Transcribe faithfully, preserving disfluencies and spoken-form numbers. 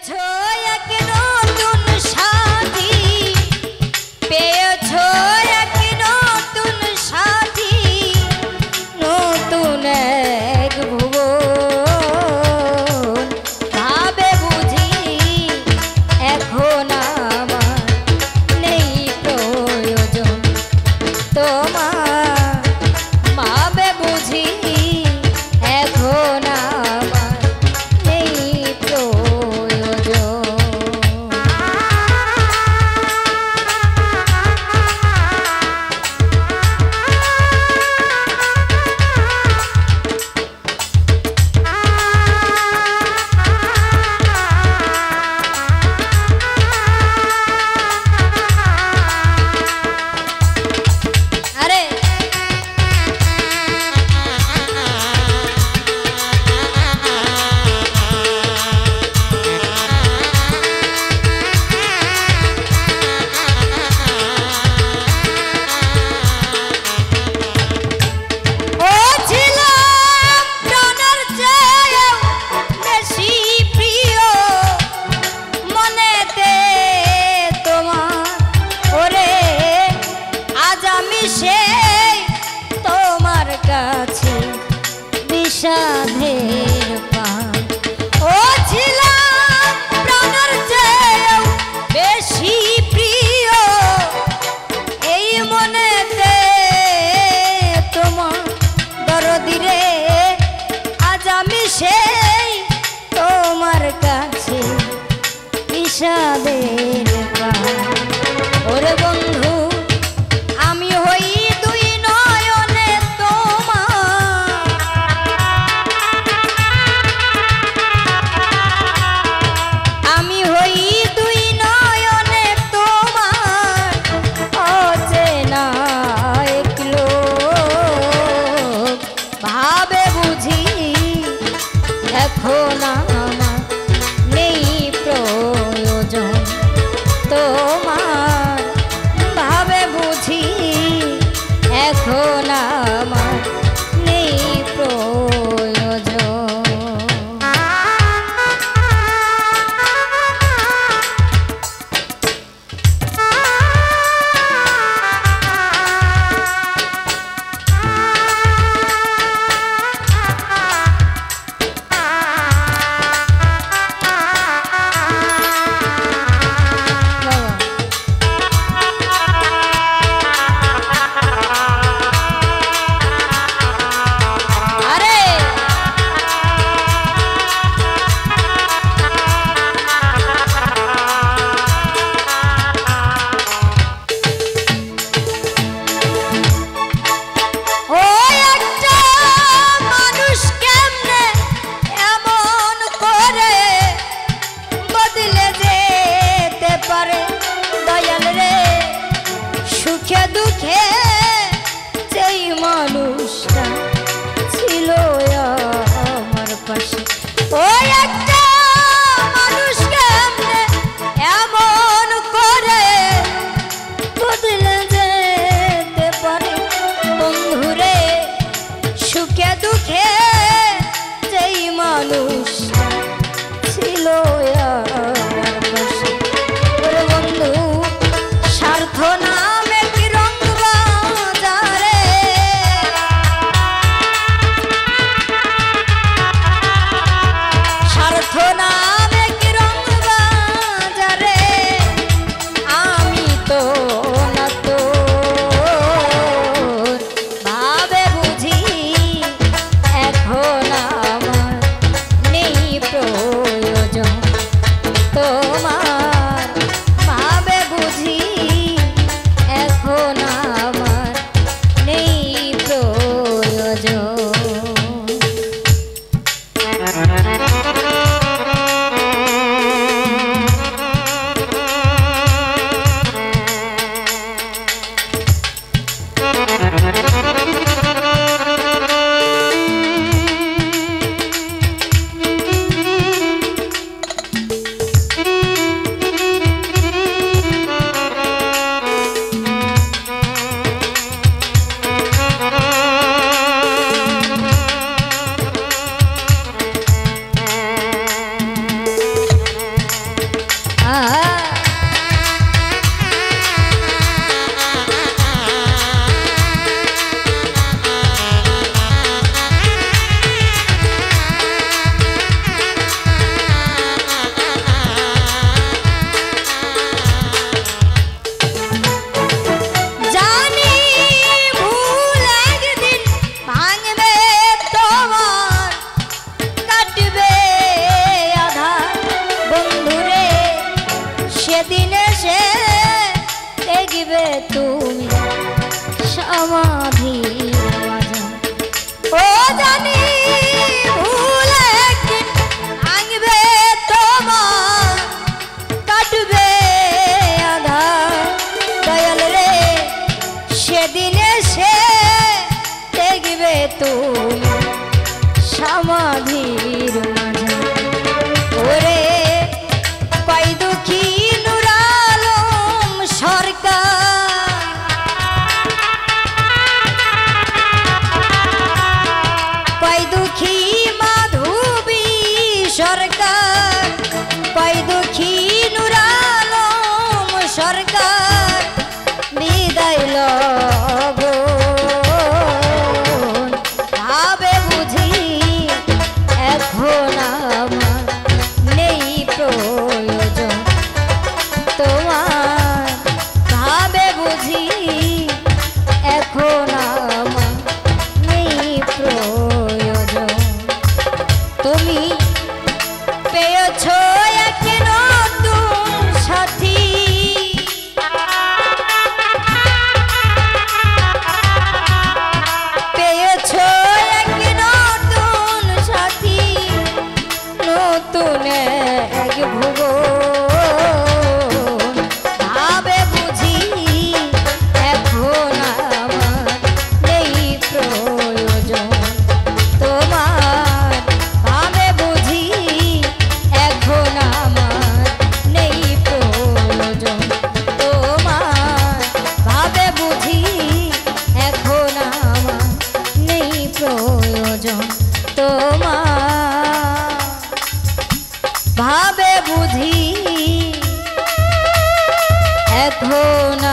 পেয়েছো এক নতুন সাথী, পেয়েছো এক নতুন সাথী, নতুন এক ভুবন। ভাবে বুঝি এখন আমার নেই প্রয়োজন তোমার, ভাবে বুঝি এখন আমার নেই প্রয়োজন। আরে ও ছিলাম প্রাণের চেয়েও বেশি প্রিয় মনেতে তোমার, ওরে আজ আমি সেই তোমার কাছে বিষাদের পান। ও ছিলাম প্রাণের চেয়েও বেশি প্রিয় এই মনেতে তোমার দরদিরে, আজ আমি সেই তোমার কাছে বিষাদের পান। ওরে বন্ধু আমি হই দুই নয়নে তোমার, আমি হই দুই নয়নে তোমার অচেনা এক লোক। ভাবে বুঝি এখন আমার নেই প্রয়োজন দেখবে তুমি সমাধির মাঝে। ও জানি ভুলে একদিন ভাঙবে তোমার, কাটবে আধার দয়াল রে, সেদিন এসে দেখবে তুমি সমাধির মাঝে। ওরে কই দুঃখী নূর আলম সরকার, কই দুঃখী মাধবী সরকার, কই দুঃখী নূর আলম সরকার বিদায় লব। ভাবে বুঝি এখন আমার নেই প্রয়োজন তোমার, ভাবে বুঝি এখন আমার নেই প্রয়োজন। তুমি পেয়েছ এক নতুন সাথী, পেয়েছ এক নতুন সাথী, নতুন এক ভুবন। ভাবে বুঝি এখন আমার নেই প্রয়োজন তোমার, ভাবে বুঝি এখন আমার নেই প্রয়োজন তোমার, ভাবে বুঝি এখন আমার নেই প্রয়োজন তোমার, ভাবে বুঝি এখন